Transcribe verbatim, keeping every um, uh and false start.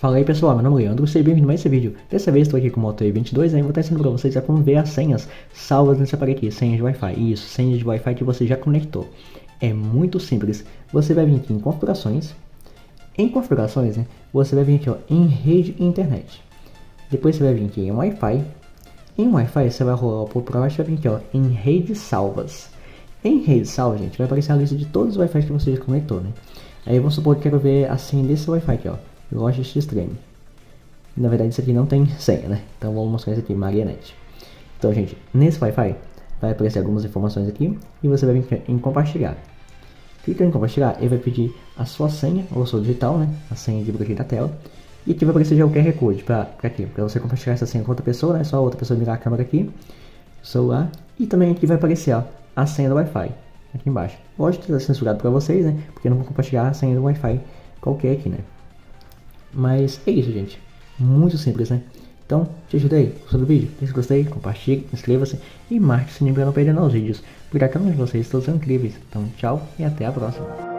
Fala aí pessoal, meu nome é Leandro, seja bem-vindo a mais esse vídeo. Dessa vez estou aqui com o Moto E vinte e dois, aí vou estar ensinando para vocês a como ver as senhas salvas nesse aparelho aqui, senhas de Wi-Fi. Isso, senhas de Wi-Fi que você já conectou. É muito simples, você vai vir aqui em configurações. Em configurações, né, você vai vir aqui ó, em rede e internet. Depois você vai vir aqui em Wi-Fi. Em Wi-Fi você vai rolar por baixo e vai vir aqui ó, em redes salvas. Em rede salva, gente, vai aparecer a lista de todos os Wi-Fi que você já conectou, né. Aí vamos supor que quero ver a senha desse Wi-Fi aqui ó. Loja Extreme. Na verdade isso aqui não tem senha, né? Então vamos mostrar isso aqui, Marianet. Então gente, nesse Wi-Fi vai aparecer algumas informações aqui e você vai vir em compartilhar. Clica em compartilhar, ele vai pedir a sua senha, ou sua digital, né? A senha de bloqueio da tela. E aqui vai aparecer já o Q R Code para aqui, para você compartilhar essa senha com outra pessoa, né? Só a outra pessoa virar a câmera aqui, o celular. E também aqui vai aparecer ó, a senha do Wi-Fi, aqui embaixo. Lógico que está censurado para vocês, né? Porque eu não vou compartilhar a senha do Wi-Fi qualquer aqui, né? Mas é isso, gente. Muito simples, né? Então, te ajudei? Gostou do vídeo? Se gostei, compartilhe, inscreva-se e marque o sininho para não perder novos vídeos. Porque a câmera de vocês todos são incríveis. Então, tchau e até a próxima.